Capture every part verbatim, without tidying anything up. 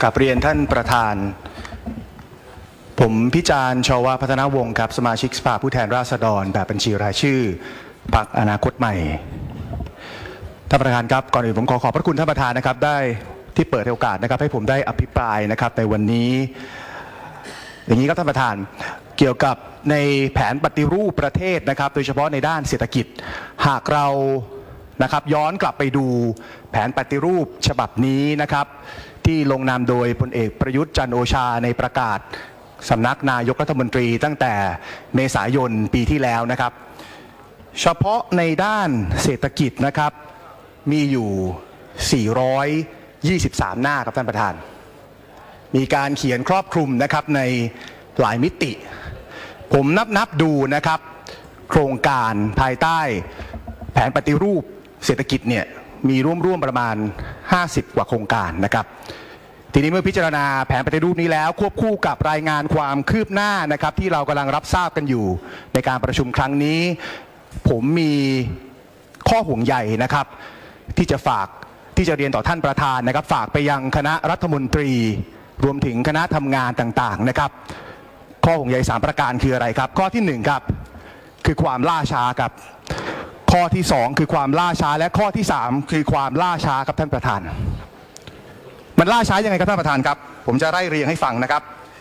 กับเรียนท่านประธานผมพิจารณ์ชวพัฒนาวงศ์ครับสมาชิกสภาผู้แทนราษฎรแบบบัญชีรายชื่อพรรคอนาคตใหม่ท่านประธานครับก่อนอื่นผมขอขอบพระคุณท่านประธานนะครับได้ที่เปิดโอกาสนะครับให้ผมได้อภิปรายนะครับในวันนี้อย่างนี้ครับท่านประธานเกี่ยวกับในแผนปฏิรูปประเทศนะครับโดยเฉพาะในด้านเศรษฐกิจหากเรานะครับย้อนกลับไปดูแผนปฏิรูปฉบับนี้นะครับที่ลงนามโดยพลเอกประยุทธ์จันทร์โอชาในประกาศสำนักนายกรัฐมนตรีตั้งแต่เมษายนปีที่แล้วนะครับเฉพาะในด้านเศรษฐกิจนะครับมีอยู่สี่ร้อยยี่สิบสามหน้าครับท่านประธานมีการเขียนครอบคลุมนะครับในหลายมิติผมนับนับดูนะครับโครงการภายใต้แผนปฏิรูปเศรษฐกิจเนี่ยมีร่วมๆประมาณห้าสิบกว่าโครงการนะครับทีนี้เมื่อพิจารณาแผนปฏิรูปนี้แล้วควบคู่กับรายงานความคืบหน้านะครับที่เรากำลังรับทราบกันอยู่ในการประชุมครั้งนี้ผมมีข้อห่วงใยนะครับที่จะฝากที่จะเรียนต่อท่านประธานนะครับฝากไปยังคณะรัฐมนตรีรวมถึงคณะทำงานต่างๆนะครับข้อห่วงใยสามประการคืออะไรครับข้อที่หนึ่งครับคือความล่าช้าครับข้อที่สองคือความล่าช้าและข้อที่สามคือความล่าช้าครับท่านประธานมันล่าช้ายังไงครับท่านประธานครับผมจะไล่เรียงให้ฟังนะครับ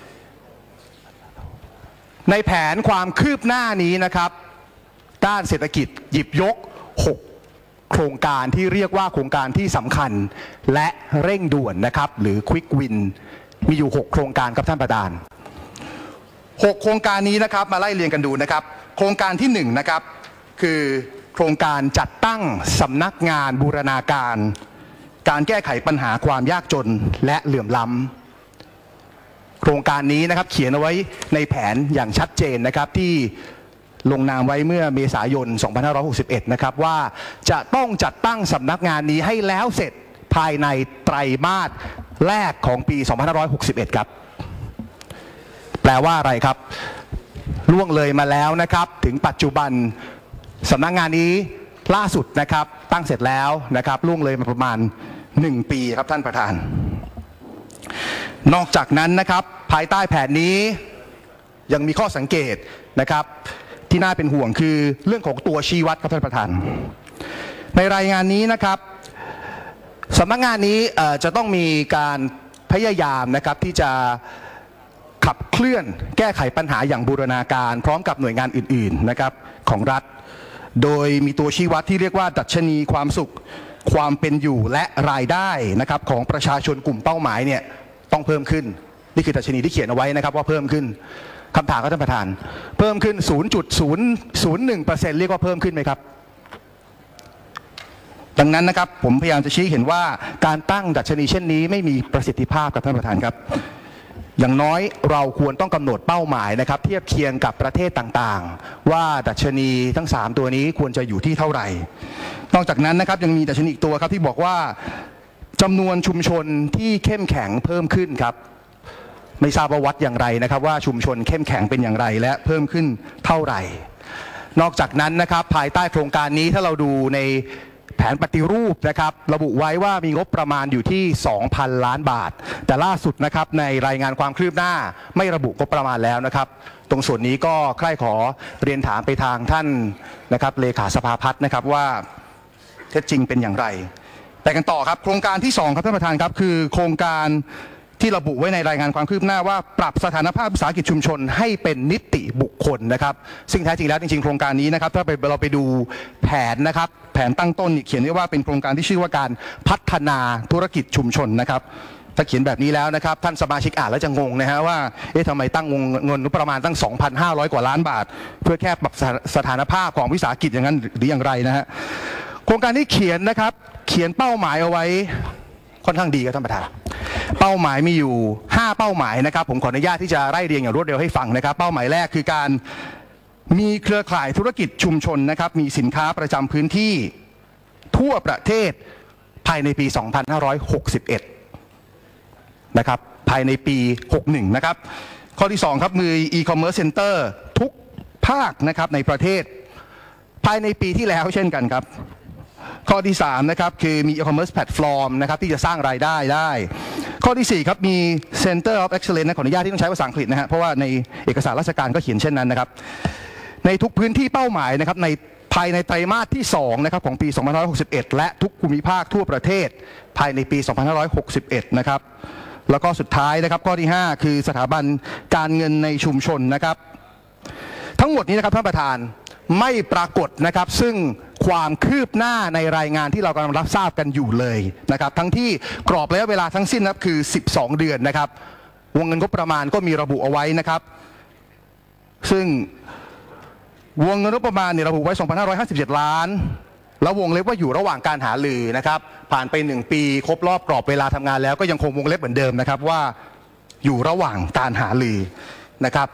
ในแผนความคืบหน้านี้นะครับด้านเศรษฐกิจหยิบยกหกโครงการที่เรียกว่าโครงการที่สำคัญและเร่งด่วนนะครับหรือ Quick Win มีอยู่หกโครงการครับท่านประธานหกโครงการนี้นะครับมาไล่เรียงกันดูนะครับโครงการที่หนึ่งนะครับคือโครงการจัดตั้งสำนักงานบูรณาการการแก้ไขปัญหาความยากจนและเหลื่อมล้ำโครงการนี้นะครับเขียนเอาไว้ในแผนอย่างชัดเจนนะครับที่ลงนามไว้เมื่อเมษายนสองพันห้าร้อยหกสิบเอ็ดนะครับว่าจะต้องจัดตั้งสำนักงานนี้ให้แล้วเสร็จภายในไตรมาสแรกของปีสองพันห้าร้อยหกสิบเอ็ดครับแปลว่าอะไรครับล่วงเลยมาแล้วนะครับถึงปัจจุบันสำนักงานนี้ล่าสุดนะครับตั้งเสร็จแล้วนะครับล่วงเลยมาประมาณหนึ่งปีครับท่านประธานนอกจากนั้นนะครับภายใต้แผนนี้ยังมีข้อสังเกตนะครับที่น่าเป็นห่วงคือเรื่องของตัวชี้วัดครับท่านประธานในรายงานนี้นะครับสำนักงานนี้จะต้องมีการพยายามนะครับที่จะขับเคลื่อนแก้ไขปัญหาอย่างบูรณาการพร้อมกับหน่วยงานอื่นๆนะครับของรัฐโดยมีตัวชี้วัดที่เรียกว่าดัชนีความสุขความเป็นอยู่และรายได้นะครับของประชาชนกลุ่มเป้าหมายเนี่ยต้องเพิ่มขึ้นนี่คือดัชนีที่เขียนเอาไว้นะครับว่าเพิ่มขึ้นคำถามครับท่านประธานเพิ่มขึ้น ศูนย์จุดศูนย์ศูนย์หนึ่งเปอร์เซ็นต์ เรียกว่าเพิ่มขึ้นไหมครับดังนั้นนะครับผมพยายามจะชี้เห็นว่าการตั้งดัชนีเช่นนี้ไม่มีประสิทธิภาพครับท่านประธานครับอย่างน้อยเราควรต้องกำหนดเป้าหมายนะครับเทียบเคียงกับประเทศต่างๆว่าดัชนีทั้งสามตัวนี้ควรจะอยู่ที่เท่าไหร่นอกจากนั้นนะครับยังมีดัชนีอีกตัวครับที่บอกว่าจำนวนชุมชนที่เข้มแข็งเพิ่มขึ้นครับไม่ทราบว่าวัดอย่างไรนะครับว่าชุมชนเข้มแข็งเป็นอย่างไรและเพิ่มขึ้นเท่าไหร่นอกจากนั้นนะครับภายใต้โครงการนี้ถ้าเราดูในแผนปฏิรูปนะครับระบุไว้ว่ามีงบประมาณอยู่ที่ สองพัน ล้านบาทแต่ล่าสุดนะครับในรายงานความคืบหน้าไม่ระบุงบประมาณแล้วนะครับตรงส่วนนี้ก็ใคร่ขอเรียนถามไปทางท่านนะครับเลขาสภาพัฒน์นะครับว่าเท็จจริงเป็นอย่างไรแต่กันต่อครับโครงการที่สองครับท่านประธานครับคือโครงการที่ระบุไว้ในรายงานความคืบหน้าว่าปรับสถานภาพวิสาหกิจชุมชนให้เป็นนิติบุคคลนะครับซึ่งแท้จริงแล้วจริงๆโครงการนี้นะครับถ้าเราไปดูแผนนะครับแผนตั้งต้นเขียนไว้ว่าเป็นโครงการที่ชื่อว่าการพัฒนาธุรกิจชุมชนนะครับถ้าเขียนแบบนี้แล้วนะครับท่านสมาชิกอ่านแล้วจะงงนะฮะว่าเอ๊ะทำไมตั้งเงินประมาณตั้ง สองพันห้าร้อย กว่าล้านบาทเพื่อแค่ปรับสถานภาพของวิสาหกิจอย่างนั้นหรืออย่างไรนะฮะโครงการที่เขียนนะครับเขียนเป้าหมายเอาไว้ค่อนข้างดีครับท่านประธานเป้าหมายมีอยู่ห้าเป้าหมายนะครับผมขออนุญาตที่จะไล่เรียงอย่างรวดเร็วให้ฟังนะครับเป้าหมายแรกคือการมีเครือข่ายธุรกิจชุมชนนะครับมีสินค้าประจำพื้นที่ทั่วประเทศภายในปีสองพันห้าร้อยหกสิบเอ็ดนะครับภายในปีหกสิบเอ็ดนะครับข้อที่สองครับมือ e-commerce center ทุกภาคนะครับในประเทศภายในปีที่แล้วเช่นกันครับข้อที่สามนะครับคือมี e-commerce platform นะครับที่จะสร้างรายได้ได้ข้อที่สี่ครับมี Center of Excellence นะขออนุญาตที่ต้องใช้ภาษาอังกฤษนะฮะเพราะว่าในเอกสารราชการก็เขียนเช่นนั้นนะครับในทุกพื้นที่เป้าหมายนะครับในภายในไตรมาสที่สองนะครับของปีสองพันห้าร้อยหกสิบเอ็ดและทุกภูมิภาคทั่วประเทศภายในปีสองพันห้าร้อยหกสิบเอ็ดนะครับแล้วก็สุดท้ายนะครับข้อที่ห้าคือสถาบันการเงินในชุมชนนะครับทั้งหมดนี้นะครับท่านประธานไม่ปรากฏนะครับซึ่งความคืบหน้าในรายงานที่เรากำลังรับทราบกันอยู่เลยนะครับทั้งที่กรอบระยะเวลาทั้งสิ้นนะครับคือสิบสองเดือนนะครับวงเงินงบประมาณก็มีระบุเอาไว้นะครับซึ่งวงเงินงบประมาณเนี่ยระบุไว้ สองพันห้าร้อยห้าสิบเจ็ด ล้านแล้ววงเล็บว่าอยู่ระหว่างการหารือนะครับผ่านไปหนึ่งปีครบรอบกรอบเวลาทำงานแล้วก็ยังคงวงเล็บเหมือนเดิมนะครับว่าอยู่ระหว่างการหารือนะครับ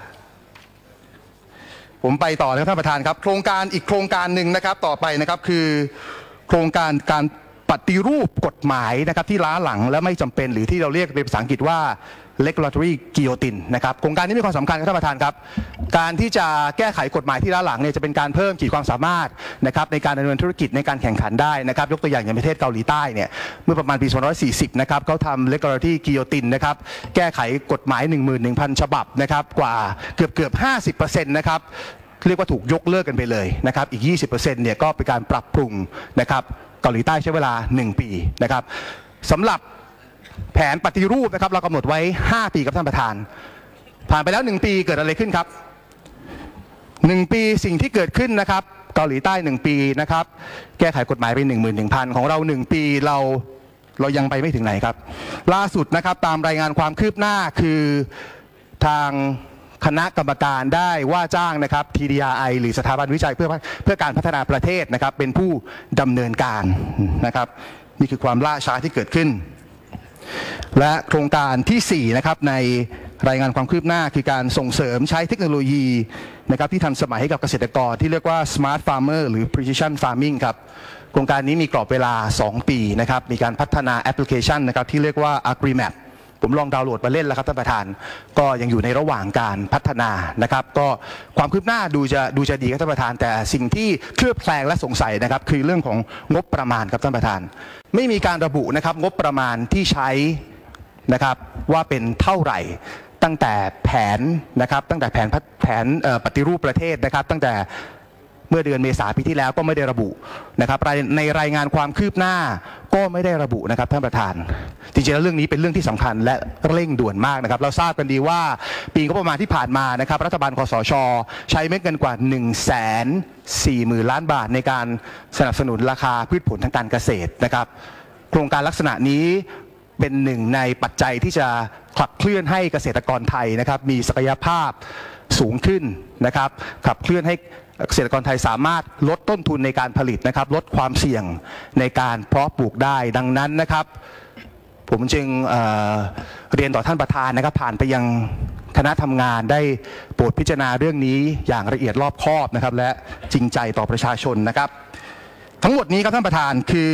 ผมไปต่อเลยครับท่านประธานครับโครงการอีกโครงการหนึ่งนะครับต่อไปนะครับคือโครงการการปฏิรูปกฎหมายนะครับที่ล้าหลังและไม่จำเป็นหรือที่เราเรียกเป็นภาษาอังกฤษว่า regulatory guillotine นะครับโครงการนี้มีความสำคัญครับท่านประธานครับการที่จะแก้ไขกฎหมายที่ล้าหลังเนี่ยจะเป็นการเพิ่มขีดความสามารถนะครับในการดำเนินธุรกิจในการแข่งขันได้นะครับยกตัวอย่างอย่างประเทศเกาหลีใต้เนี่ยเมื่อประมาณปีสองพันห้าร้อยสี่สิบนะครับเขาทำ regulatory guillotine นะครับแก้ไขกฎหมาย หนึ่งหมื่นหนึ่งพัน ฉบับนะครับกว่าเกือบเกือบ ห้าสิบเปอร์เซ็นต์ นะครับเรียกว่าถูกยกเลิกกันไปเลยนะครับอีก ยี่สิบเปอร์เซ็นต์ เนี่ยก็เป็นการปรับปรุงนะครับเกาหลีใต้ใช้เวลาหนึ่งปีนะครับสำหรับแผนปฏิรูปนะครับเรากำหนดไว้ห้าปีครับท่านประธานผ่านไปแล้วหนึ่งปีเกิดอะไรขึ้นครับหนึ่งปีสิ่งที่เกิดขึ้นนะครับเกาหลีใต้หนึ่งปีนะครับแก้ไขกฎหมายไป หนึ่งหมื่นหนึ่งพัน ของเราหนึ่งปีเราเรายังไปไม่ถึงไหนครับล่าสุดนะครับตามรายงานความคืบหน้าคือทางคณะกรรมการได้ว่าจ้างนะครับ ที ดี อาร์ ไอ หรือสถาบันวิจัยเพื่อเพื่อการพัฒนาประเทศนะครับเป็นผู้ดำเนินการนะครับนี่คือความล่าช้าที่เกิดขึ้นและโครงการที่สี่นะครับในรายงานความคืบหน้าคือการส่งเสริมใช้เทคโนโลยีนะครับที่ทันสมัยให้กับเกษตรกรที่เรียกว่า Smart Farmer หรือ Precision Farming ครับโครงการนี้มีกรอบเวลาสองปีนะครับมีการพัฒนาแอปพลิเคชันนะครับที่เรียกว่า AgriMapผมลองดาวน์โหลดมาเล่นแล้วครับท่านประธานก็ยังอยู่ในระหว่างการพัฒนานะครับก็ความคืบหน้าดูจะดูจะดีครับท่านประธานแต่สิ่งที่เคลือบแคลงและสงสัยนะครับคือเรื่องของงบประมาณครับท่านประธานไม่มีการระบุนะครับงบประมาณที่ใช้นะครับว่าเป็นเท่าไหร่ตั้งแต่แผนนะครับตั้งแต่แผนแผนปฏิรูปประเทศนะครับตั้งแต่เมื่อเดือนเมษายนปีที่แล้วก็ไม่ได้ระบุนะครับในรายงานความคืบหน้าก็ไม่ได้ระบุนะครับท่านประธานจริงๆแล้วเรื่องนี้เป็นเรื่องที่สำคัญและเร่งด่วนมากนะครับเราทราบกันดีว่าปีงบประมาณที่ผ่านมานะครับรัฐบาลคสช.ใช้เม็ดเงินกว่า หนึ่งแสนสี่หมื่น ล้านบาทในการสนับสนุนราคาพืชผลทางการเกษตรนะครับโครงการลักษณะนี้เป็นหนึ่งในปัจจัยที่จะขับเคลื่อนให้เกษตรกรไทยนะครับมีศักยภาพสูงขึ้นนะครับขับเคลื่อนให้เกษตรกรไทยสามารถลดต้นทุนในการผลิตนะครับลดความเสี่ยงในการเพาะปลูกได้ดังนั้นนะครับผมจึง เอ่อ เรียนต่อท่านประธานนะครับผ่านไปยังคณะทำงานได้โปรดพิจารณาเรื่องนี้อย่างละเอียดรอบคอบนะครับและจริงใจต่อประชาชนนะครับทั้งหมดนี้ครับท่านประธานคือ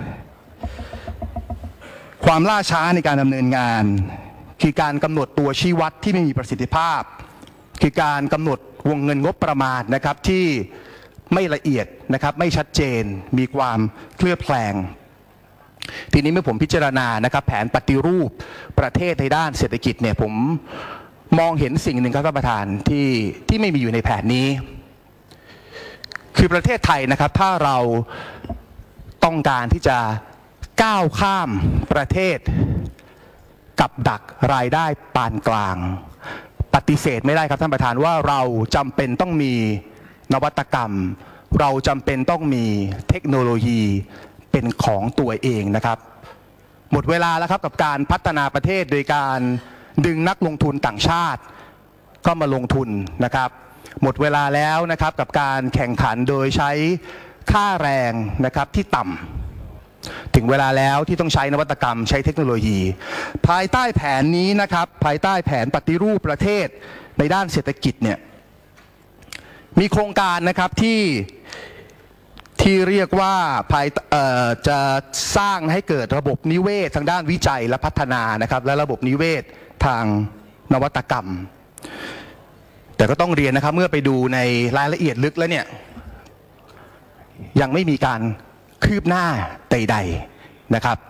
ความล่าช้าในการดำเนินงานคือการกำหนดตัวชี้วัดที่ไม่มีประสิทธิภาพคือการกำหนดวงเงินงบประมาณนะครับที่ไม่ละเอียดนะครับไม่ชัดเจนมีความเคลือบแคลงทีนี้เมื่อผมพิจารณานะครับแผนปฏิรูปประเทศในด้านเศรษฐกิจเนี่ยผมมองเห็นสิ่งหนึ่งครับท่านประธานที่ที่ไม่มีอยู่ในแผนนี้คือประเทศไทยนะครับถ้าเราต้องการที่จะก้าวข้ามประเทศกับดักรายได้ปานกลางปฏิเสธไม่ได้ครับท่านประธานว่าเราจำเป็นต้องมีนวัตกรรมเราจำเป็นต้องมีเทคโนโลยีเป็นของตัวเองนะครับหมดเวลาแล้วครับกับการพัฒนาประเทศโดยการดึงนักลงทุนต่างชาติก็มาลงทุนนะครับหมดเวลาแล้วนะครับกับการแข่งขันโดยใช้ค่าแรงนะครับที่ต่ำถึงเวลาแล้วที่ต้องใช้นวัตกรรมใช้เทคโนโลยีภายใต้แผนนี้นะครับภายใต้แผนปฏิรูปประเทศในด้านเศรษฐกิจเนี่ยมีโครงการนะครับที่ที่เรียกว่าภายจะสร้างให้เกิดระบบนิเวศทางด้านวิจัยและพัฒนานะครับและระบบนิเวศทางนวัตกรรมแต่ก็ต้องเรียนนะครับเมื่อไปดูในรายละเอียดลึกแล้วเนี่ยยังไม่มีการคืบหน้าใดๆนะครับแผ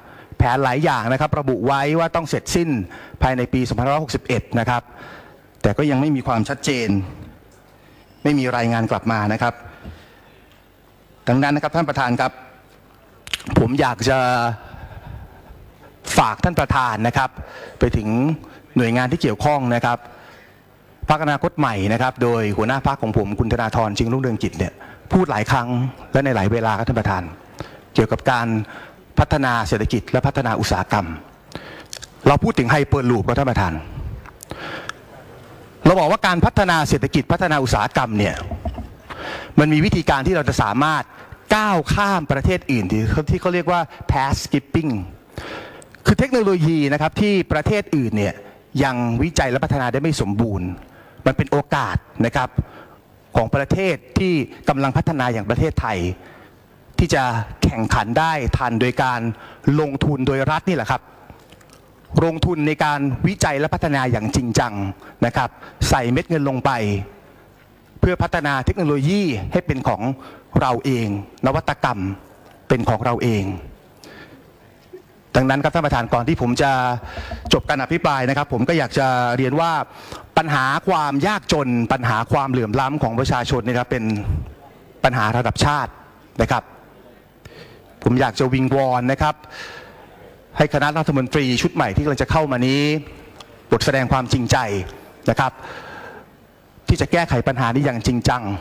ผนหลายอย่างนะครับระบุไว้ว่าต้องเสร็จสิ้นภายในปี สองพันห้าร้อยหกสิบเอ็ด นะครับแต่ก็ยังไม่มีความชัดเจนไม่มีรายงานกลับมานะครับดังนั้นนะครับท่านประธานครับผมอยากจะฝากท่านประธานนะครับไปถึงหน่วยงานที่เกี่ยวข้องนะครับพรรคอนาคตใหม่นะครับโดยหัวหน้าพรรคของผมคุณธนาธรจึงรุ่งเรืองกิจเนี่ยพูดหลายครั้งและในหลายเวลาครับท่านประธานเกี่ยวกับการพัฒนาเศรษฐกิจและพัฒนาอุตสาหกรรมเราพูดถึงไฮเปอร์ลูปครับท่านประธานเราบอกว่าการพัฒนาเศรษฐกิจพัฒนาอุตสาหกรรมเนี่ยมันมีวิธีการที่เราจะสามารถก้าวข้ามประเทศอื่นที่ที่เขาเรียกว่า path skipping คือเทคโนโลยีนะครับที่ประเทศอื่นเนี่ยยังวิจัยและพัฒนาได้ไม่สมบูรณ์มันเป็นโอกาสนะครับของประเทศที่กำลังพัฒนาอย่างประเทศไทยที่จะแข่งขันได้ทันโดยการลงทุนโดยรัฐนี่แหละครับลงทุนในการวิจัยและพัฒนาอย่างจริงจังนะครับใส่เม็ดเงินลงไปเพื่อพัฒนาเทคโนโลยีให้เป็นของเราเองนวัตกรรมเป็นของเราเองดังนั้นครับท่านประธานก่อนที่ผมจะจบการอภิปรายนะครับผมก็อยากจะเรียนว่าปัญหาความยากจนปัญหาความเหลื่อมล้ำของประชาชนนะครับเป็นปัญหาระดับชาตินะครับผมอยากจะวิงวอนนะครับให้คณะรัฐมนตรีชุดใหม่ที่กำลังจะเข้ามานี้บทแสดงความจริงใจนะครับที่จะแก้ไขปัญหานี้อย่างจริงจัง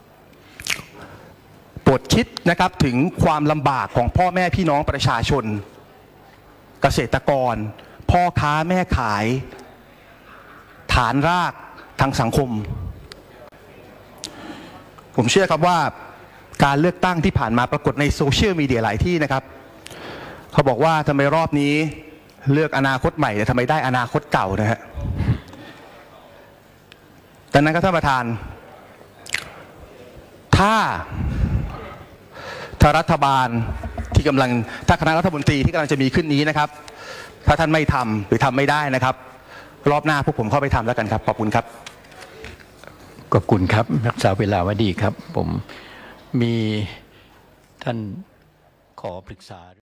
โปรดคิดนะครับถึงความลำบากของพ่อแม่พี่น้องประชาชนเกษตรกรพ่อค้าแม่ขายฐานรากทางสังคมผมเชื่อครับว่าการเลือกตั้งที่ผ่านมาปรากฏในโซเชียลมีเดียหลายที่นะครับเขาบอกว่าทำไมรอบนี้เลือกอนาคตใหม่แต่ทำไมได้อนาคตเก่านะฮะดังนั้นครับท่านประธานถ้าถ้ารัฐบาลที่กำลังถ้าคณะรัฐมนตรีที่กำลังจะมีขึ้นนี้นะครับถ้าท่านไม่ทำหรือทำไม่ได้นะครับรอบหน้าพวกผมเข้าไปทำแล้วกันครับขอบคุณครับขอบคุณครับรักษาเวลาไว้ดีครับผมมีท่านขอปรึกษา